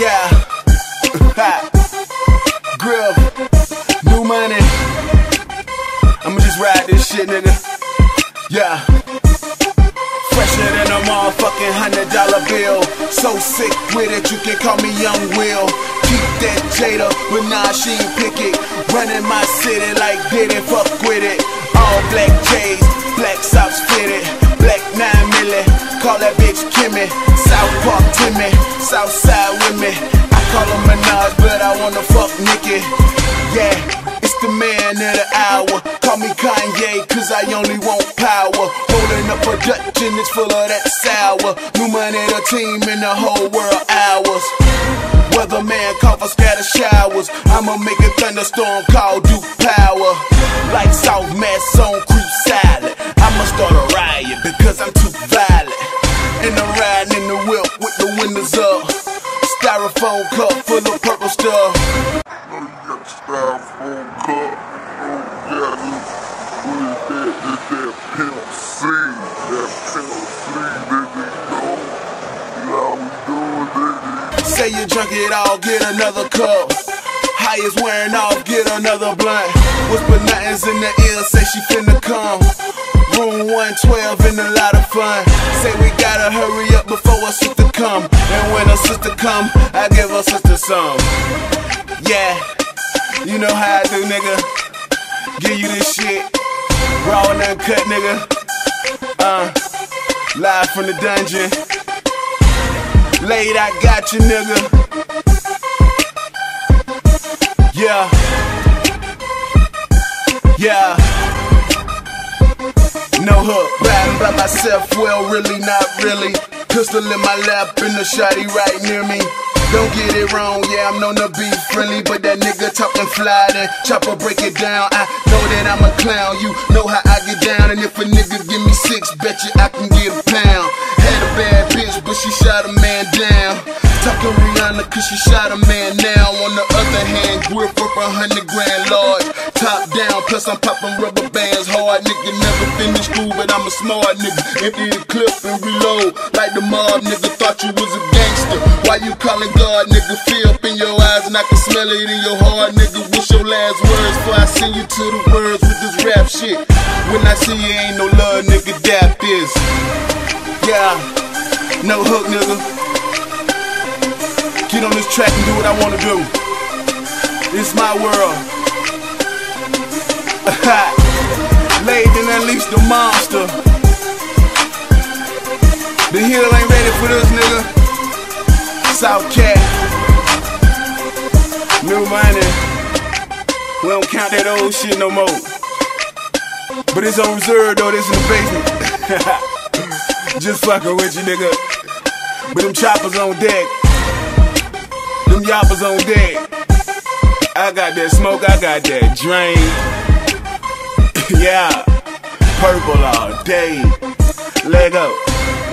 Yeah. Grill. New money. I'ma just ride this shit, nigga. Yeah. Fresher than a motherfucking $100 bill. So sick with it, you can call me Young Will. Keep that Jada, but nah, she ain't pick it. Running my city like Diddy, fuck with it. All black J's, black socks fitted. Black 9 milli, call that bitch Kimmy. South Park Timmy, Southside with me. I call her Minaj, but I wanna fuck Nicki. Yeah, it's the man of the hour. Call me Kanye, cause I only want power. Holding up a Dutch and it's full of that sour. New money, the team in the whole world hours. Weatherman call for scatter showers. I'ma make a thunderstorm call Duke Power. Like South Mass on Creep Salad. I'ma start a riot because I'm too violent. And I'm riding in the whip with the windows up. Styrofoam cup full of purple stuff. Styrofoam cup. Oh yeah, what is that? It's that Pimp C. That Pimp C, baby, you know we doing, baby. Say you drunk it all, get another cup. High is wearing off, get another blunt. Whisper nothings in the ear, say she finna come. Room 112 and a lot of fun. Say we gotta hurry up before her sister come. And when her sister come, I give her sister some. Yeah, you know how I do, nigga. Give you this shit, raw and uncut, nigga. Live from the dungeon. Late, I got you, nigga. Yeah. Yeah. No hook, riding by myself, well, really, not really. Pistol in my lap and the shotty right near me. Don't get it wrong, yeah, I'm known to be friendly, but that nigga talking fly, then chopper break it down. I know that I'm a clown, you know how I get down, and if a nigga give me 6, bet you I can get a pound. Had a bad bitch, but she shot a man down. Talking Rihanna, cause she shot a man now. On the other hand, grip up 100 grand large. Top down, plus I'm popping rubber bands hard. Nigga never finished school, but I'm a smart nigga. Empty the clip and reload like the mob, nigga. Thought you was a gangster. Why you calling God, nigga? Fear up in your eyes and I can smell it in your heart, nigga. What's your last words before I send you to the words with this rap shit? When I see you ain't no love, nigga, dap this. Yeah, no hook, nigga. Get on this track and do what I wanna do. It's my world. Laid and unleash the monster. The hill ain't ready for this, nigga. South Cat. New money. We don't count that old shit no more. But it's on reserve though, this in the basement. Just fucking with you, nigga. But them choppers on deck. Them yoppers on deck. I got that smoke, I got that drain. Yeah, purple all day. Leg up.